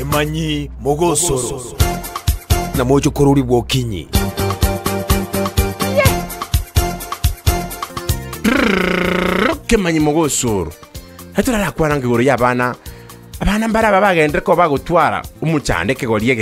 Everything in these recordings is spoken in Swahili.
Kemanyi mogosoro na mojo koruri bwokinyi Kemanyi mogosoro haturara kwaranga igoro y'abana mbara bagende ko bagutwara umucande kegoriye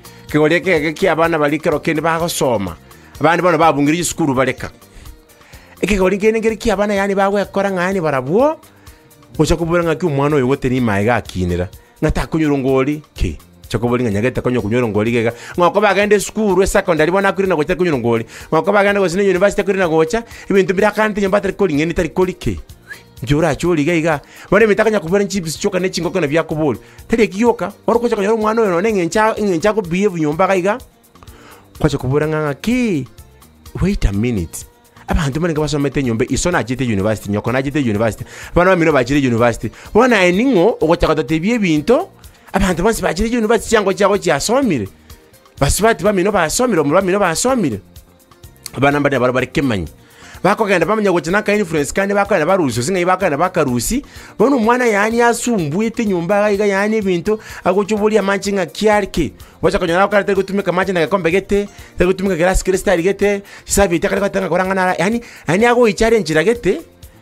geke ky'abana balikero kende bagosoma abandi bano babungirije skuru bareka ekegori kene ngeri ky'abana yani bagwekora ngani barabwo ocha kubura ngaki umwana oyo gote ni maiga akinira ngata kunyurungoli ke chakoboli nganyageta konyo kunyurungoli gega ngako bagende skuru secondary bona kuri nagocha kunyurungoli ngako bagende go sine university kuri nagocha ibintu birakanti nyamba tari koli ngeni tari koli ke njura choli gega bane mitakanya kubura chips choka ne chingoko na byakuboli tari kiyoka orokocha kanyoro umwana oyo none ngencha ko behave nyomba gaiga kwacha kubura ngaki wait a minute abantu bane basomete nyombe isona agite university nyoko na agite university bana bamino bagire university bona eningo ogochaka tebye binto abantu bose bagire university cyangwa cyasomire basubati bamino basomire mu bamino basomire abana mbane bari Kemanyi bakogenda bamenya gukina ka influence kandi bakana barusi singa bakana bakarusi bona umwana yani yasumbuye te nyumba gayiga yani bintu agochubuli amanchinga kyarke wacha konyana ko karte gutumika machinga gakombe gete gutumika glass crystal gete sabi itakara katanga korangana yani ago challenge gete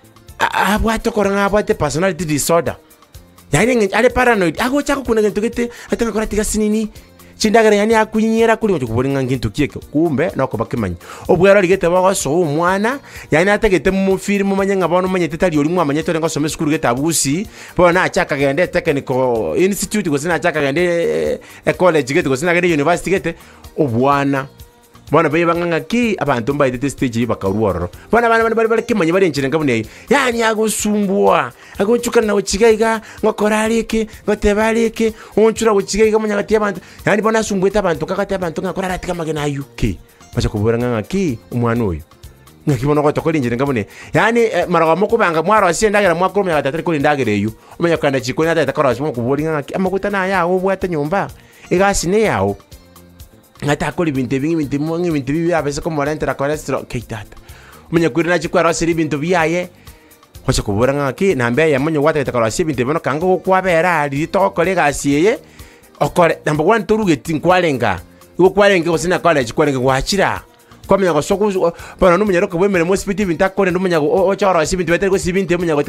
abwato koranga abwate personality disorder yani ale paranoid ago chako kuna gento gete atanga koratiga sinini chindagara yani akunyera kuri ngo kuboringa ngintu kieke kumbe nako Kemanyi obwero ligete bagoso umwana yani atagete mu film manyanga bono manyete tali oli mwamanye tore ngo some skuru gete abusi bona achaka gende technical institute go sina achaka gende college gete go sina gende university gete obwana bona baye banganga ki abantu mbaite stage bakaruoro bona bana bari Kemanyi bari nchire ngabune yani agosumbua agochuka na uchigayiga ngokoralike ngotebalike onchura uchigayiga munyagati abantu yani bona sumbweta abantu kakati abantu ngakora ratika magena UK bacha kubura ngaki umwana oyo ngakibona ko tokoli nchire ngabune yani maraga mukubanga mwaro asiendagira mwakomya gatatari kuli ndagereyo umenya kanda chikoni ata takora asimo kubura ngaki amakuta na yawo bwata nyumba igasine yawo ngata akoli bintu bibi abese ko morentera cholesterol keitata umenya kuri na chikwara siri bintu biyaye kwacha kubura ngaki nambe yamonyo wata takora siri bintu bono kango kwabera ali tokole gasiye okore number 1 turugeti nkwalenga ukwalenga osina college kwalenga kwachira kwamenya ko soku bono numenya ro kwemere mo hospital bintu akore numenya ko ochora siri bintu betere ko siri bintu umenya ko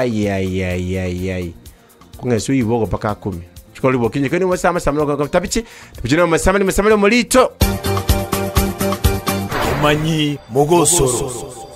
ai kungesu ibogo paka 10 Koli bokinye kani musama samlo tabichi tubijina musama mulito Kemanyi mogosoro